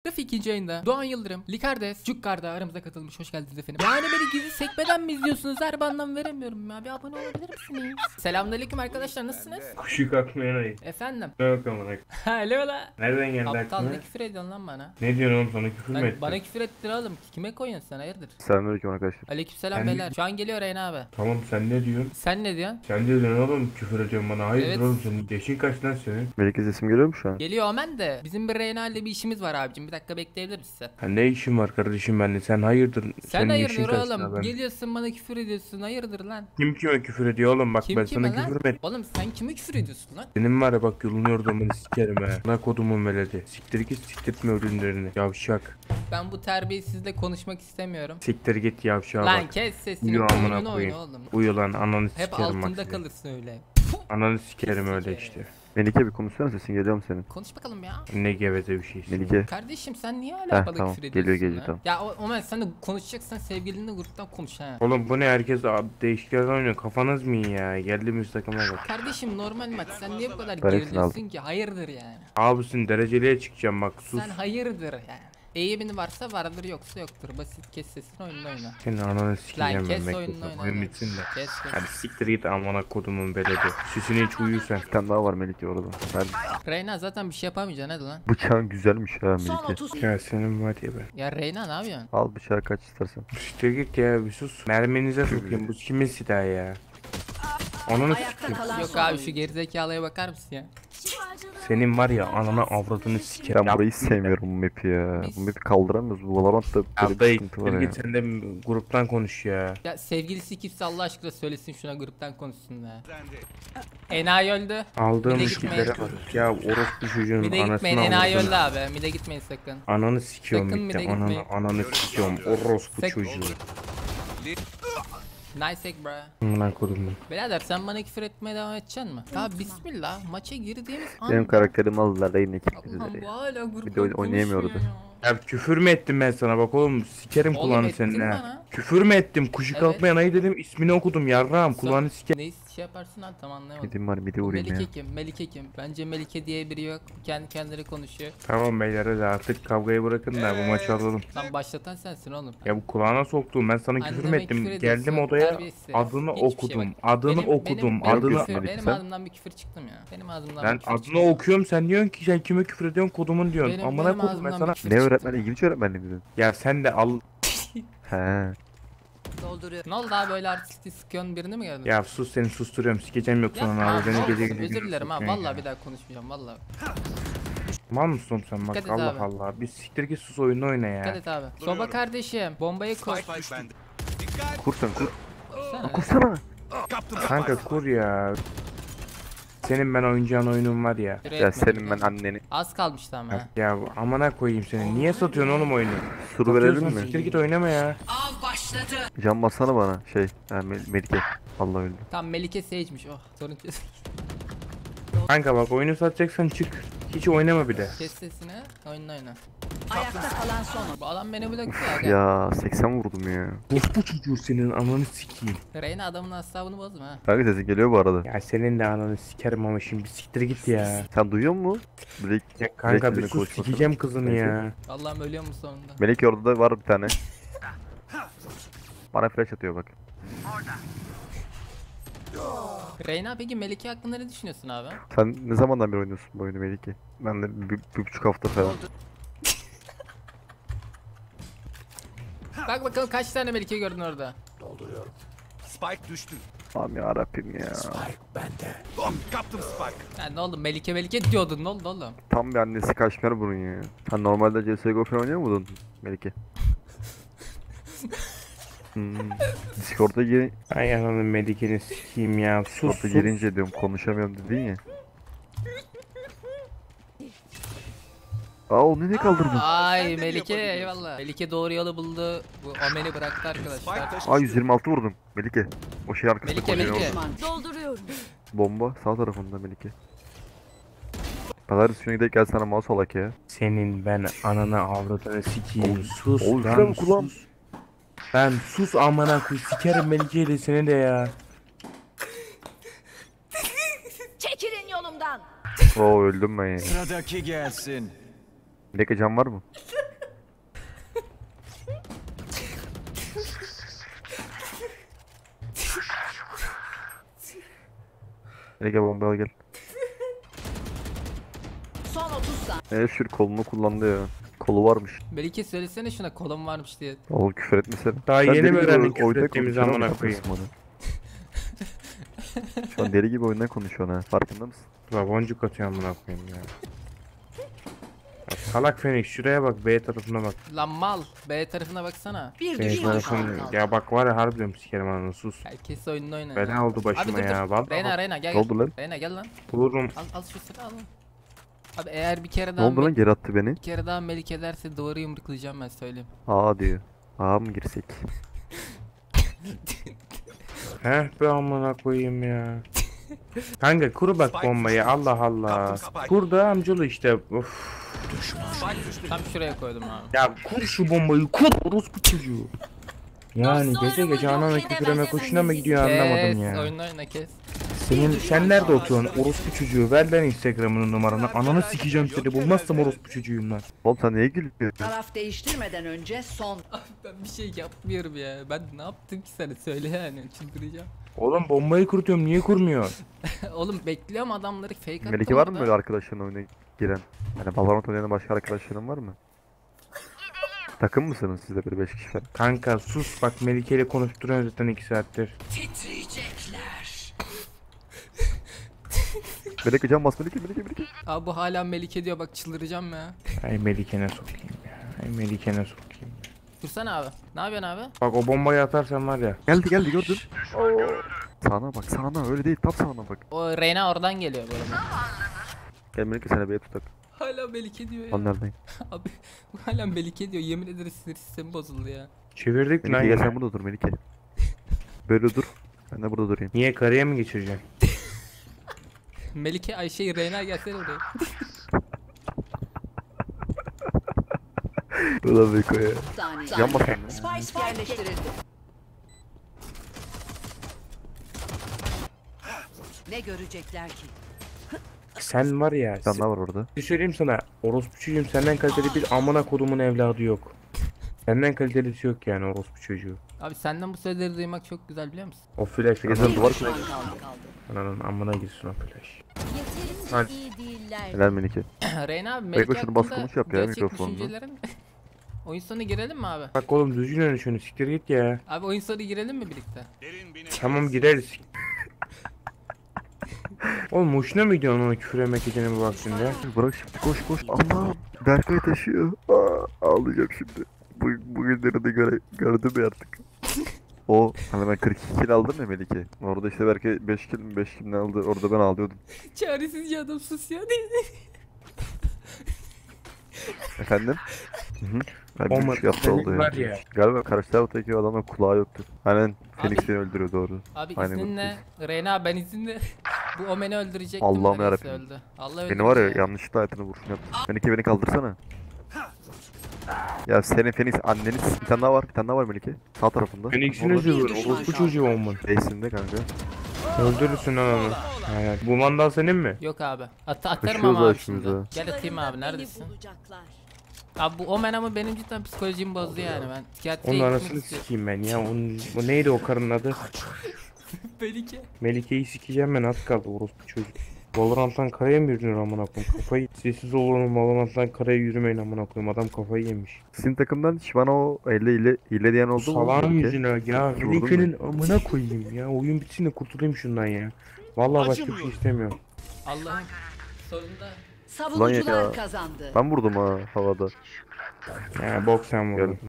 Rafi 2. ayında. Doğan Yıldırım, Likardes, Cukkar'da aramıza katılmış. Hoş geldiniz efendim. Yani beni gizli sekmeden mi izliyorsunuz? Her bir anlam veremiyorum ya. Bir abone olabilir misiniz? Selamünaleyküm arkadaşlar, nasılsınız? Kuşu kalkmayan ayı. Efendim. Ne yok amına. Alo la. Nereden geldi Aptal aklına? ne küfür ediyorsun lan bana? Ne diyorsun oğlum, sana küfür mü etti? Bana küfür ettin oğlum. Kime koyuyorsun sen, hayırdır? Selamünaleyküm arkadaşlar. Aleykümselam Ben- beyler. Şu an geliyor Reyna abi. Tamam, sen ne diyorsun? Sen ne diyorsun? Sen de diyorsun oğlum, küfür ediyorsun bana. Hayırdır Evet. oğlum, senin yaşın kaç lan senin? Melike sesim geliyor mu şu an? Geliyor Omen de. Bizim bir Reyna ile bir işimiz var abicim. Bir dakika bekleyebilir misin? Ha, ne işin var kardeşim benimle? Sen hayırdır? Sen Senin yaşın hayırdır kaç lan oğlum? ben? Geliyorsun bana küfür ediyorsun. Hayırdır lan? Kim kime küfür ediyor oğlum? Bak Kim ben kime sana lan? küfür mü ettim? Oğlum sen kime küfür ediyorsun lan? Senin var ya, bak yolunu yordamını sikerim ha. Lan kodumun veledi. Siktir git, siktirtme ürünlerini. Yavşak. Ben bu terbiyesizle konuşmak istemiyorum. Siktir git yavşağa Lan bak. kes sesini. Uyu amına Oyununu oyna koyayım. oğlum. Uyu lan, ananı Hep sikerim bak altında seni. kalırsın öyle. Ananı sikerim öyle Sikerim. işte. Melike bir konuşsana, sesin geliyor mu senin? Konuş bakalım ya. Ne geveze bir şeysin. Melike. Kardeşim sen niye hala bana tamam. küfür ediyorsun Geliyor, ya? tamam. Ya Omen sen de konuşacaksan sevgilinle gruptan konuş ha. Oğlum bu ne, herkes değişiklerden oynuyor, kafanız mı iyi ya? Geldiğimiz takıma bak. Kardeşim normal maç, sen niye bu kadar Ben hepsini geriliyorsun ki? Hayırdır yani? Abisin, dereceliğe çıkacağım bak, sus. Sen hayırdır yani? Eğimini varsa vardır, yoksa yoktur. Basit, kes sesini, oyununu oyna. Senin ananı sikeceğim Lan ben, kes bekle. oyununu oyna. Oyun lan. bitsin de. Kes kes. Hadi siktir git amına kodumun beledi. Süsünü hiç uyu sen. Bir tane daha var Melike orada. Ben... Reyna zaten bir şey yapamayacaksın, hadi lan. Bıçağın güzelmiş ha Son Melike. 30 Ya senin var ya be. Ya Reyna ne yapıyorsun? Al bıçağı kaç istersen. Siktir git ya, bir sus. Merminize sokayım, bu kimin silahı ya? Ananı ayakta sikeyim. kalan Yok son abi, oyuncu. şu gerizekalıya bakar mısın ya? Senin var ya, ananı avradını sikerim. Ben burayı sevmiyorum bu map'i ya. Bu map'i kaldıramıyoruz. Bu Valorant'ta böyle bir Dayı, sıkıntı var siktir ya. git sen de gruptan konuş ya. Ya sevgilisi kimse Allah aşkına söylesin, şuna gruptan konuşsun ya. Enayi öldü. Aldığım Bir de işlere gitmeyin. bak. Ya orospu çocuğun Bir de gitmeyin, anasını enayi öldü avradını. abi. Bir de gitmeyin sakın. Ananı sikiyorum Sakın bir de bitti. Ananı, gitmeyin. ananı sikiyorum. Orospu Sek- çocuğu. Nice egg bro. Amına kodumun. Birader sen bana küfür etmeye devam edeceksin mi? Ya bismillah, maça girdiğimiz an... Benim karakterimi aldılar da yine Allah'ım ekipleri. bu hala gruptan Bir de oynayamıyordu. konuşuyor ya. Ya küfür mü ettim ben sana, bak oğlum sikerim Oğlum kulağını ettin senin ha. bana. Küfür mü ettim? Kuşu Evet. kalkmayan ayı dedim, ismini okudum yarrağım, kulağını sikerim. Ne şey yaparsın lan, tam anlayamadım. Midim var, midi Bu vurayım ya. Melike kim? Melike kim? Bence Melike diye biri yok. Kendi kendine konuşuyor. Tamam beyler, hadi artık kavgayı bırakın da bu maçı alalım. Lan başlatan sensin oğlum. Ya bu kulağına soktum, ben sana küfür mü Anneme ettim? küfür ediyorsun, Geldim odaya, terbiyesiz. adını Hiçbir şey okudum, bak. adını okudum, adını... küfür, benim Sen- ağzımdan bir küfür çıktı mı ya? Benim ağzımdan Ben bir küfür adını çıktı. okuyorum, sen diyorsun ki sen kime küfür ediyorsun, kodumun diyorsun. Benim Amına kodum ben ağzımdan sana. bir küfür Ne çıktı. öğretmen? İngilizce öğretmenliği mi dedin? Ya sen de al... He. dolduruyor. Ne oldu abi, böyle artistik sıkıyorsun, birini mi gördün? Ya sus, seni susturuyorum, sikeceğim yoksa Yapma ona abi, abi, ne beni gece olursun, gece... özür dilerim ha, sokmayın vallahi ya. bir daha konuşmayacağım vallahi. Mal mısın oğlum sen, bak Dikkat et Allah abi. Allah. Bir siktir git, sus, oyunu oyna Dikkat ya. et abi. Soba kardeşim, bombayı koy. Kur sen kur. Sana. Kursana. Kanka kur ya. Senin ben oynayacağın oyunun var ya. Küfür Ya etmedim senin ben ya. anneni. Az kalmıştı ama ha. Ya amına koyayım seni. Niye satıyorsun oğlum oyunu? Suru verelim Satıyorsun, mi? siktir git oynama ya. Av başladı. Can bassana bana. Şey. Melike. Allah öldü. Tam Melike Sage'miş, oh sorun çöz. Kanka bak, oyunu satacaksan çık. Hiç oynama bir de. Kes sesini, oyununu oyna. Ayakta kalan son. Bu adam beni bırakıyor ya. Ya 80 vurdum ya. Bu çocuğu senin ananı sikeyim. Reyna adamın asabını bozma ha. Kanka sesin geliyor bu arada. Ya senin de ananı sikerim ama şimdi siktir git ya. Sen duyuyor musun? Melike. Ya kanka bir Melike'yle sus, konuşmasana. sikeceğim kızını ya. Allah'ım ölüyor mu sonunda? Melike orada da var bir tane. Bana flash atıyor bak. Reyna peki Melike hakkında ne düşünüyorsun abi? Sen ne zamandan beri oynuyorsun bu oyunu Melike? Ben de bir buçuk hafta falan. Bak bakalım kaç tane Melike gördün orada. Spike düştü. Aman yarabbim ya. Bom, kaptım Spike. Ya ne oldu, Melike diyordun, ne oldu oğlum? Tam bir annesi kaşmer bunun ya. Sen normalde CSGO falan oynuyor muydun Melike? Discord'a girin, Ay ananın medikini sikeyim ya. Sus Discord'a sus. girince diyorum konuşamıyorum dedin ya. Aa onu ne kaldırdın? Ay Melike eyvallah. Melike doğru yolu buldu. Bu Omen'i bıraktı arkadaşlar. Aa 126 vurdum Melike. O şey arkasında Melike, kocaman Melike. Düşman. Dolduruyorum. bomba sağ tarafında Melike. Pazar üstüne gidelim gel sana mouse alak ya. Senin ben ananı avradını sikeyim. Sus Oğlum, lan şuraya kulağım. sus. Ben sus amına koy, sikerim Melike'yle seni de ya. Çekilin yolumdan. Oo öldüm ben ya. Sıradaki gelsin. Melike can var mı? Melike bombayla gel. Son 30 saniye. Şür kolunu kullandı ya. Kolu varmış. Melike söylesene şuna kolum varmış diye. Oğlum küfür etmesene. Daha Sen yeni deli mi gibi öğrendin küfür oyundan ettiğimizi konuşuyorsun amına ama koyayım? yapıyorsun bana. Şu an deli gibi oyundan konuşuyorsun ha. Farkında mısın? La boncuk atıyor amına koyayım ya. Ya salak Phoenix şuraya bak, B tarafına bak. Lan mal. B tarafına baksana. Bir B düşman tarafına kaldı. ya bak var ya, harbiden sikerim ananı, sus. Herkes oyununu oynar. Bela oldu Abi başıma dur ya dur. vallahi. Reyna Reyna gel Ne gel. oldu lan? Reyna gel lan. Bulurum. Al şu silahı al. Abi eğer bir kere Ne daha oldu lan, geri attı beni. bir kere daha Melike derse duvarı yumruklayacağım ben söyleyeyim. Aa diyor. Aa mı girsek? Heh be amına koyayım ya. Kanka kur bak bombayı, Allah Allah. Kur da amcalı işte. Of. Spike düştü. Tam şuraya koydum abi. Ya kur şu bombayı, kur orospu çocuğu. Yani gece gece anana küfüreme koşuna mı gidiyor anlamadım ya. Oyunu oyna kes. Sen nerede oturuyorsun orospu çocuğu, ver ben Instagram'ın numaranı, ananı sikeceğim seni, bulmazsam orospu çocuğuyum lan. Oğlum sen neye gülüyorsun? Taraf değiştirmeden önce son. Abi ben bir şey yapmıyorum ya. Ben ne yaptım ki sana söyle yani çıldıracağım. Oğlum bombayı kurutuyorum, niye kurmuyor? Oğlum bekliyorum adamları fake attım. Melike var mı orada. böyle arkadaşların oyuna giren? Yani Valorant oynayan başka arkadaşların var mı? Takım mısınız siz de böyle 5 kişi falan? Kanka sus bak, Melike ile konuşturuyorsun zaten 2 saattir. Titriyecekler. Melike can bas, Melike. Abi bu hala Melike diyor bak çıldıracağım ya. Ay Melike'ne sokayım ya. Ay Melike'ne sokayım. Dursana abi. Ne yapıyorsun abi? Bak o bombayı atarsan var ya. Geldi gördün. Sağına bak, sağına öyle değil, tam sağına bak. O Reyna oradan geliyor böyle. Gel Melike sana B'ye tutak. Hala Melike diyor ya. Lan neredeyim? Abi bu hala Melike diyor. Yemin ederim sinir sistemi bozuldu ya. Çevirdik lan Melike gel sen yine. burada dur Melike. Böyle dur. Ben de burada durayım. Niye, karıya mı geçireceksin? Melike Ayşe Reyna gelsene buraya. Ulan Melike ya. Saniye. Can bas sen. Spike yerleştirildi. Ne görecekler ki? Sen var ya. Bir tane daha var orada. Bir söyleyeyim sana. Orospu çocuğum senden kaliteli bir amına kodumun evladı yok. Senden kalitelisi yok yani orospu çocuğu. Abi senden bu sözleri duymak çok güzel biliyor musun? O flash Gezen ananın, duvar Düşman kırıyor. kaldı. ananın amına girsin o flash. Yeterince Hadi. iyi değiller. Helal Melike. Reyna abi Melike şunu bas hakkında konuş yap ya gerçek mikrofonla. düşüncelerin... Oyun sonu girelim mi abi? Bak oğlum düzgün öyle şunu, siktir git ya. Abi oyun sonu girelim mi birlikte? Derin bir Tamam gideriz. Oğlum hoşuna mı gidiyor ona küfür emek edene bu vaktinde? Bırak şimdi, koş. Allah'ım. Berkay taşıyor. Ağlayacağım şimdi. Bugünleri de gördüm ya artık. O hani ben 42 kill aldım ya Melike. Orada işte Berkay 5 kill ne aldı. Orada ben ağlıyordum. Çaresizce adam sus ya. Efendim? Hı. Ben Olmadı. bir şey yaptı Senin oldu var ya. ya. Galiba karşı taraftaki adamın kulağı yoktu. Aynen Phoenix seni öldürüyor doğru. Abi Aynen izninle Reyna ben izninle bu Omen'i öldürecektim. Allah'ım da neyse yarabbim. öldü. Allah Beni var ya öldürecek. yanlışlıkla hayatını vuruşun yaptı. Melike beni kaldırsana. Ya senin Phoenix anneniz bir tane daha var Melike. Sağ tarafında. Phoenix'in Orada. özü var, düşman orospu kaldı. çocuğu olman. Base'inde kanka. Öldürürsün lan onu. Evet. Bu mandal senin mi? Yok abi. Atarım Koşuyoruz ama ha abi şimdi şimdi. ha. Gel atayım abi Beni neredesin? bulacaklar. Abi bu Omen ama benim cidden psikolojimi bozdu yani ben. Psikiyatriye Onun gitmek anasını istiyorum. sikeyim ben ya. O neydi o karının adı? Melike. Melike'yi sikeceğim ben, az kaldı orospu çocuk. Valorant'tan karaya mı yürünür amına koyayım? Kafayı sessiz olun, Valorant'tan karaya yürümeyin amına koyayım. Adam kafayı yemiş. Sizin takımdan hiç bana o hile diyen oldu mu? Salağın Melike? yüzüne ya. Vurdun mu? Melike'nin amına koyayım ya. Oyun bitsin de kurtulayım şundan ya. Vallahi başka bir şey istemiyorum. Allah'ım. Sonunda. Savunucular ya. kazandı. Ben vurdum ha havada. Ya bok sen vurdun.